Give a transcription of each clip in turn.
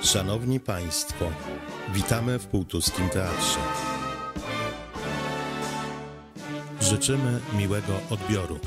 Szanowni Państwo, witamy w Półtuskim Teatrze. Życzymy miłego odbioru.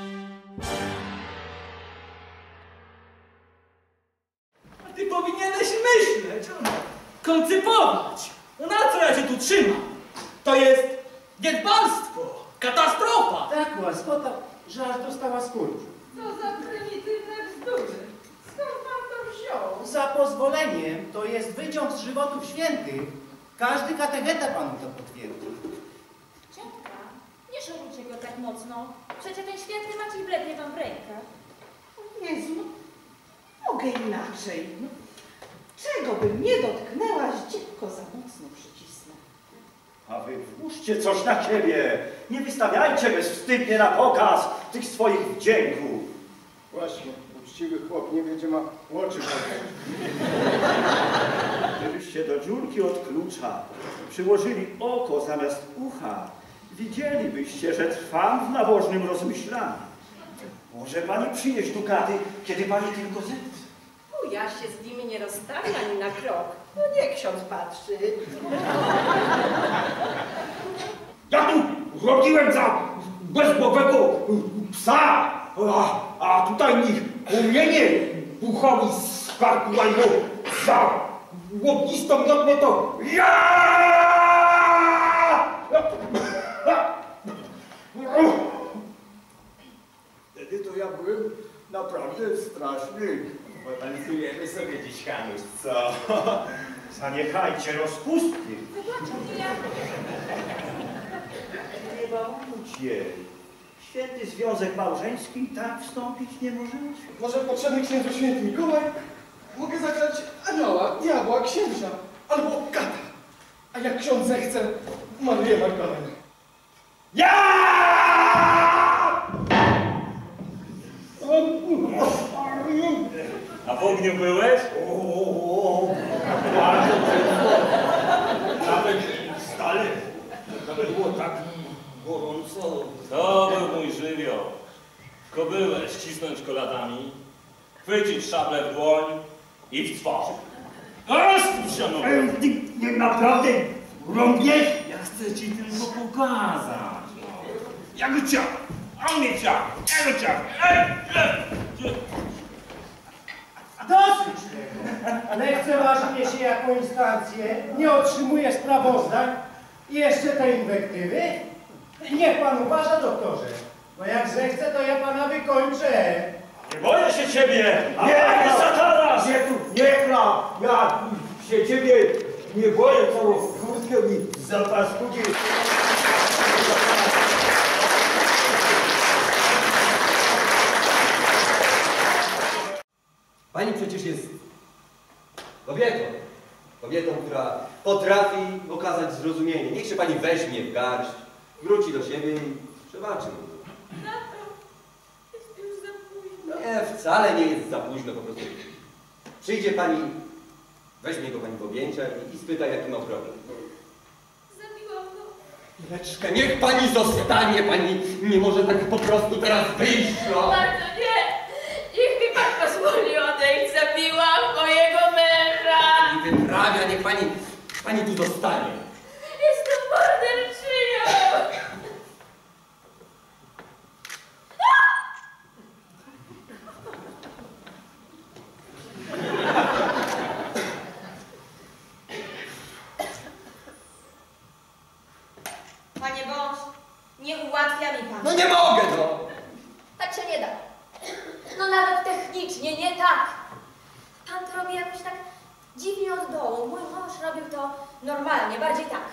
A ty powinieneś myśleć, koncypować. No na co ja cię tu trzymam? To jest niedbalstwo, katastrofa. Tak łaskota, że aż dostała skurcz. Co za prymitywne bzdury. Skąd pan to wziął? Za pozwoleniem to jest wyciąg z żywotów świętych. Każdy katecheta panu to potwierdzi. Ciotka, nie szorujcie go tak mocno. Przecież ten święty Maciej blednie wam w rękach. Jezu, mogę inaczej. No, czego bym nie dotknęła, dziecko za mocno przycisnę. A wy włóżcie coś na siebie. Nie wystawiajcie bezwstydnie na pokaz tych swoich wdzięków. Właśnie, uczciwy chłop nie będzie ma oczy. Gdybyście do dziurki od klucza przyłożyli oko zamiast ucha, widzielibyście, że trwam w nabożnym rozmyślaniu. Może pani przynieść dukaty, kiedy pani tylko zechce. Ja się z nimi nie rozstawię ani na krok. No niech ksiądz patrzy. Ja tu robiłem za bezgłowego psa, a tutaj mi płomienie puchowi skarpiłają za łobnistą miotę to ja! Wtedy to ja byłem naprawdę straszny. Potańcujemy sobie dziś, Hanuś, co? Zaniechajcie rozpustki. Nie bałujcie. Święty związek małżeński tak wstąpić nie możecie. Może potrzebny księdzu święty Mikołaj? Mogę zagrać anioła, diabła, księcia albo kata. A jak ksiądz zechce, Marię Magdalenę. Ja! A w ogniu byłeś? Bardzo często. Nawet stale. Nawet było tak gorąco. To był mój żywioł. Kobyłę ścisnąć kolatami, chwycić szablę w dłoń i w twarz. Rozpuść się, no! Nie naprawdę rąbiesz? Ja chcę ci tylko pokazać. Ja go ciach, a on mnie ciach, ja go ciach. Dosyć tego. Lekceważy się jako instancję, nie otrzymuje sprawozdań i jeszcze te inwektywy? Niech pan uważa, doktorze, bo jak zechce, to ja pana wykończę. Nie boję się ciebie! Nie, satana! Nie, ja się ciebie nie boję, całą kurtkę mi zapaskudzi. Pani przecież jest kobietą. Kobietą, która potrafi okazać zrozumienie. Niech się pani weźmie w garść, wróci do siebie i przebaczy mu. Tato, jest już za późno. Nie, wcale nie jest za późno, po prostu. Przyjdzie pani, weźmie go pani w objęcia i spyta, jaki ma problem. Zabiłam go. Leczkę, niech pani zostanie, pani nie może tak po prostu teraz wyjść, no. Bardzo nie. Niech mi pan pozwoli odejść. Zabiłam mojego męża. I wyprawia, niech pani tu zostanie. Jestem morderczynią. Panie Wąż, nie ułatwia mi pan. No nie mogę, no. Tak się nie da. No nawet technicznie nie tak. Pan to robi jakoś tak dziwnie od dołu. Mój mąż robił to normalnie, bardziej tak.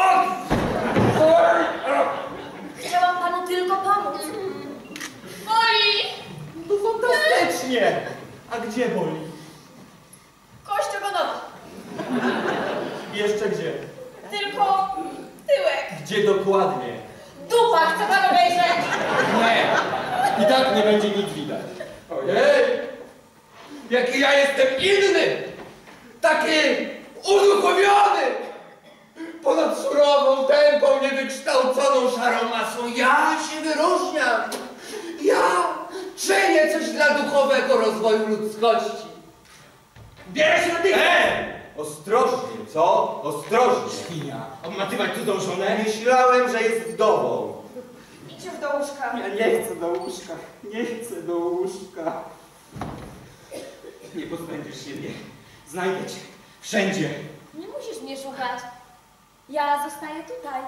Chciałam panu tylko pomóc. Boli! No fantastycznie! A gdzie boli? Kość ogonowa. Jeszcze gdzie? Tylko tyłek. Gdzie dokładnie? Dupa, chce pan obejrzeć? Nie! I tak nie będzie nic widać. Ojej! Jaki ja jestem inny! Taki uduchowiony! Ponad surową, tępą, niewykształconą szarą masą ja się wyróżniam! Ja czynię coś dla duchowego rozwoju ludzkości. Bierę się natychmiast! Ostrożnie, co? Ostrożnie. Świnia, obmatywać cudzą żonę? Myślałem, że jest wdową. Idź już do łóżka. Ja nie chcę do łóżka, nie chcę do łóżka. Nie pozbędziesz się mnie. Znajdę cię wszędzie. Nie musisz mnie szukać. Ja zostaję tutaj.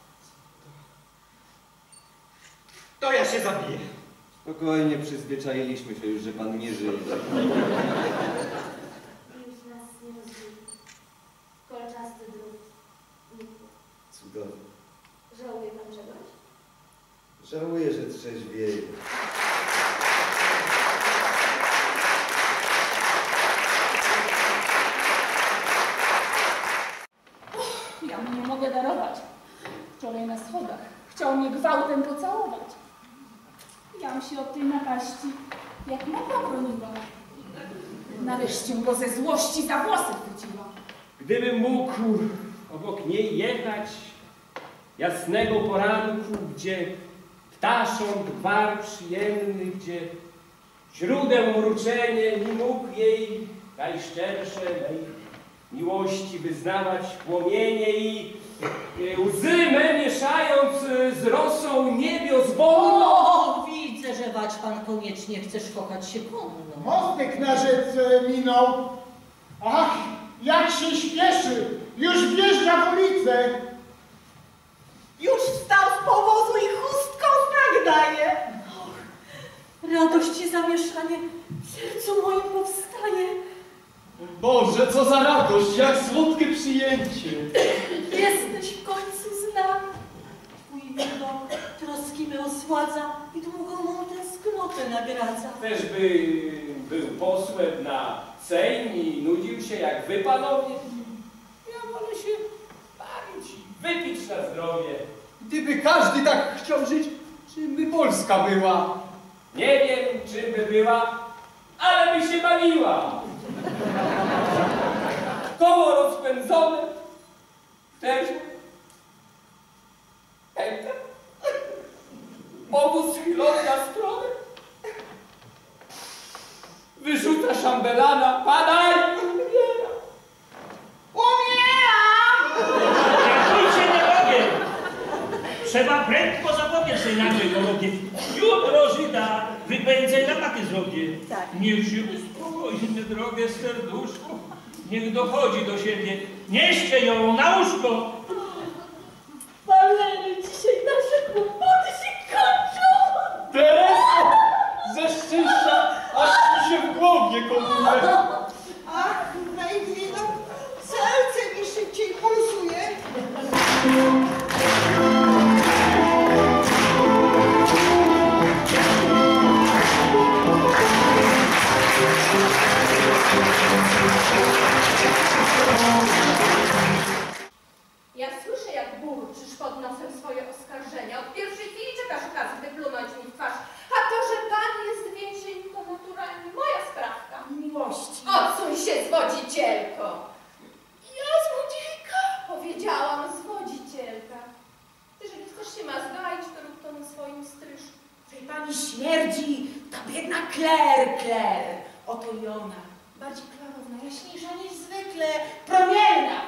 To ja się zabiję. Spokojnie, przyzwyczailiśmy się już, że pan nie żyje. Już nas nie rozbije. Kolczasty drut. Cudownie. Żałuje pan czegoś? Żałuję, że trzeźwieje. Ja mu nie mogę darować. Wczoraj na schodach chciał mnie gwałtem pocałować. Jam się od tej napaści jak mogła broniła. Nareszcie go ze złości za włosy chwyciła. Gdybym mógł obok niej jechać jasnego poranku, gdzie ptasząt gwar przyjemny, gdzie źródeł mruczenie i mógł jej najszczersze mej miłości wyznawać płomienie i łzy me mieszając z rosą niebios wolno. O, widzę, że wać pan koniecznie chcesz kochać się konno. Mostek na rzece minął. Ach, jak się śpieszy! Już wjeżdża w ulicę! Już wstał z powozu i chustką znak daje. Och, radość i zamieszanie w sercu moim powstaje. Boże, co za radość, jak słodkie przyjęcie. Jesteś w końcu z nami. Twój widok troski me osładza i długą mą tęsknotę nagradza. Też by był posłem na Sejm i nudził się jak wy, panowie. Ja wolę się bawić i wypić na zdrowie. Gdyby każdy tak chciał żyć, czym by Polska była? Nie wiem, czym by była, ale by się bawiła. Koło rozpędzone, też pęka, obóz schylony na stronę, wyrzuca szambelana, pada i umiera. Trakujcie nie robię! Trzeba prędko zapobiec tej nagłej chorobie. Jutro Żyda wypędzę na maty zrobię. Tak. Niech się uspokoi, me drogie serduszko. Niech dochodzi do siebie. Nieście ją na łóżko. Walery, dzisiaj nasze kłopoty się kończą. Tereso, ze szczęścia, aż mi się w głowie komuje. Ach, najwino, serce mi szybciej pulsuje. Ja słyszę, jak burczysz pod nosem swoje oskarżenia. Od pierwszej chwili czekasz okazji wyplunąć mi w twarz. A to, że pan jest więzień, to naturalnie moja sprawka. Miłości. Odsuń się, zwodzicielko! Ja złodziejka? Powiedziałam zwodzicielka. Jeżeli chcesz się mazgać, to rób to na swoim stryżu. Tej pani śmierdzi, ta biedna Claire. Oto i ona. Bardziej klarowna, jaśniejsza niż zwykle, promienna.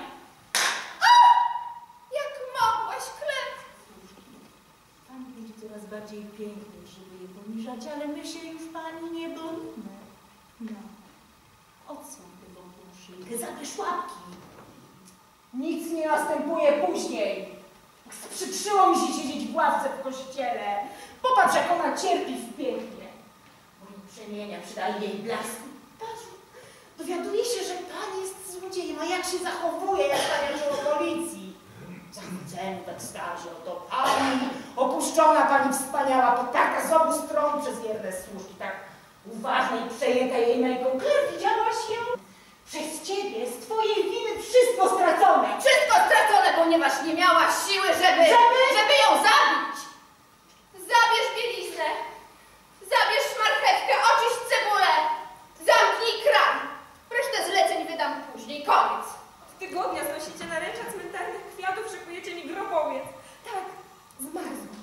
Jak mogłaś, Klep? Pani będzie coraz bardziej piękny, żeby je poniżać, ale my się już pani nie boimy. No, odsąd tę wątłą szyjkę, zabierz łapki. Nic nie następuje później. Sprzykrzyło mi się siedzieć w ławce w kościele. Popatrz, jak ona cierpi w pięknie. Moje przemienia przydaje jej blasku. Patrz, dowiaduje się, że pan jest złodziejem, a jak się zachowuje, jak stania się o policji. Zachudzeniu tak starzy, oto pani, opuszczona pani wspaniała, potarta z obu stron przez wierne służki, tak uważna i przejęta jej męką. Claire, widziałaś ją? Przez ciebie, z twojej winy wszystko stracone. Wszystko stracone, ponieważ nie miałaś siły, żeby ją zabić. Zabierz bieliznę. Zabierz marchewkę, oczyść cebulę. Zamknij kran. Resztę zleceń wydam później. Koniec. Od tygodnia znosicie naręcza cmentarnych kwiatów, szykujecie mi grobowiec. Tak, zmarzłam.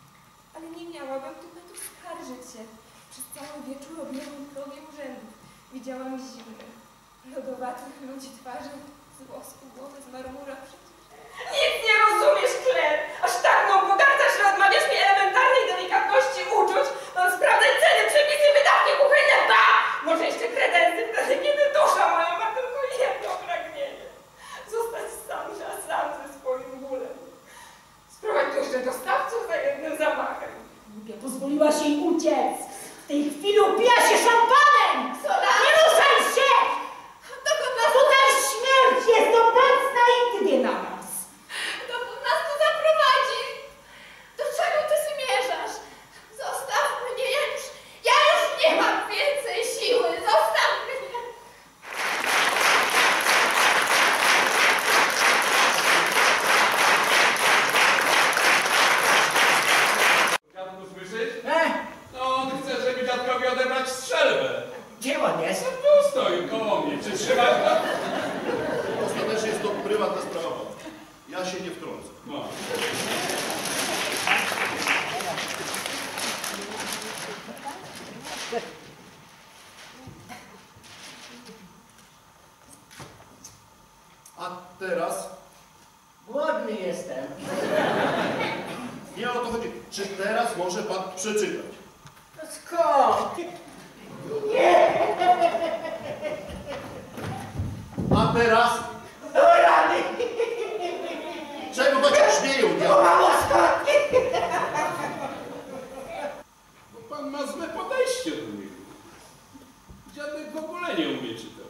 Ale nie miałabym tu skarżyć się. Przez cały wieczór objęłam progiem urzędów. Widziałam zimnych, lodowatych ludzi twarzy z włosku głowy, z marmura przecież. Nic nie rozumiesz, Claire! Aż tak mną pogardasz, że odmawiasz mi elementarnej delikatności uczuć. Mam sprawdzać ceny, przepisy, wydatki kuchenne, ba! Może jeszcze kredensy, wtedy kiedy dusza moja ma tylko jedno pragnienie. Zostać sam ze swoim bólem. Sprowadź tu jeszcze dostawców za jednym zamachem. Głupia, pozwoliłaś jej uciec. W tej chwili upija się szampanem! Sola! Nie ruszaj się! Dokąd nas, Tutaj śmierć jest obecna i gdy na nas. dokąd nas tu zaprowadzi? Do czego ty zmierzasz? Zostaw mnie, ja już nie mam więcej siły. Zostaw mnie. Dziadku, słyszysz? No, on chce, żeby dziadkowi odebrać strzelbę. Gdzie on jest? Tu stoi koło mnie. Przytrzymasz go? Ostatecznie jest to prywatna sprawa. Ja się nie wtrącę. No. A teraz Głodny jestem. nie o to chodzi. Czy teraz może pan przeczytać? No skąd? A teraz Do rany! czego to cię śmieją, diabły? Mamo, skąd? Bo pan ma złe podejście do niego. Dziadek w ogóle nie umie czytać.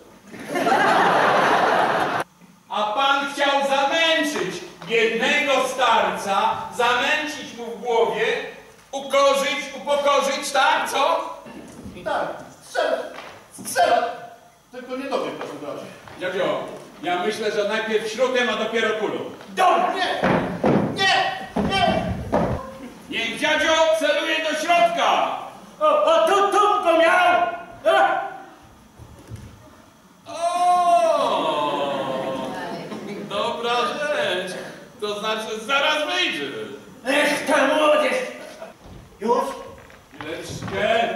A pan chciał zamęczyć biednego starca, zamęcić mu w głowie, upokorzyć, tak, co? Tak, strzelać. Tylko nie tobie w każdym razie. Dziadzio, ja myślę, że najpierw śrutem, a dopiero kulą. Dobra! Nie! Niech dziadzio celuje do środka! O, tu go miał! O! Dobra rzecz. To znaczy zaraz wyjdzie. Ech, ta młodzież! Już? Chwileczkę.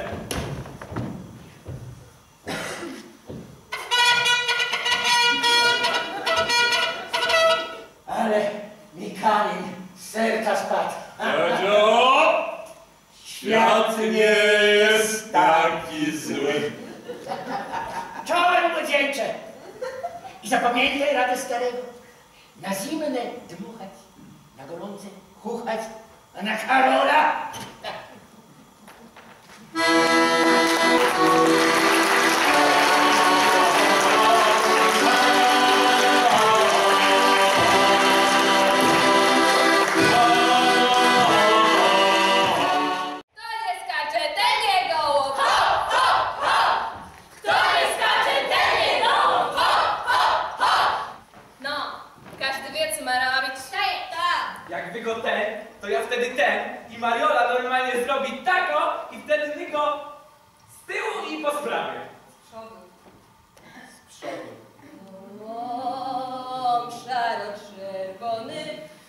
Ale mi kamień z serca spadł. Dziadzio! Świat nie jest taki zły. Czołem młodzieńcze! I zapamiętaj radę starego. Na zimne dmuchać, na gorące chuchać, a na Karola... Kto nie skacze, ten nie gołąb. Ho, ho, ho! Kto nie skacze, ten nie gołąb. Ho, ho, ho! No, każdy wie, co ma robić. Tak. Jak wy go ten, to ja wtedy ten i Mariola normalnie zrobi tako i wtedy my go z tyłu i po sprawie. Z przodu. Gołąb szaro-czerwony,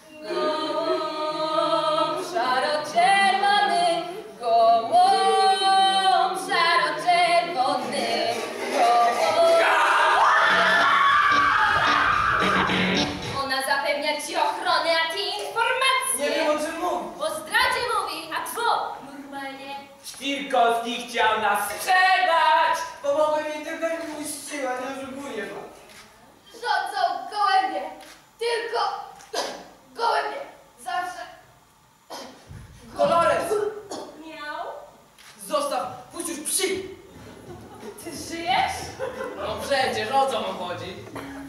gołąb szaro-czerwony, gołąb szaro-czerwony, gołąb. Ona zapewnia ci ochronę, a ty informacje. Nie wiem, o czym mówi. O zdradzie mówi, a two normalnie. Świrkowski chciał nas sprzedać! Pomogłem jej, tylko nie puściła, nie oszukuję was. Rządzą gołębie, tylko gołębie, zawsze. Dolores! Miał? Zostaw, puść już psi! Ty żyjesz? No przecież, o co wam chodzi?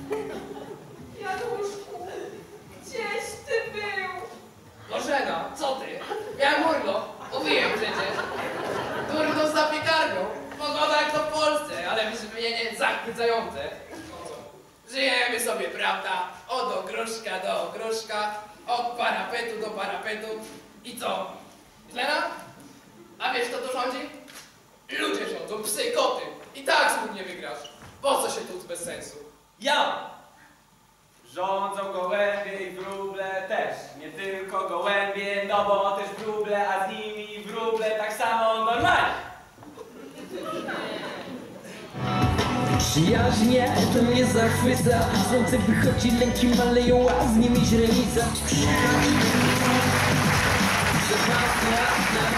Januszku, gdzieś ty był? Bożena, co ty? Ja Murlo, mówiłem przecież. Turno za piekarnią. Pogoda jak to w Polsce, ale wyżywienie zachwycające. Żyjemy sobie, prawda? Od ogróżka do ogróżka, od parapetu do parapetu. I co? Tlena? A wiesz, kto tu rządzi? Ludzie rządzą, psy i koty. I tak z nim nie wygrasz. Po co się tu bez sensu? Ja! Rządzą gołębie i wróble też. Nie tylko gołębie, no bo też wróble, a z nimi wróble tak samo normalnie. Przyjaźnie to mnie zachwyca. Słońce wychodzi, lęki maleją, a z nimi źrenica. Sebastian,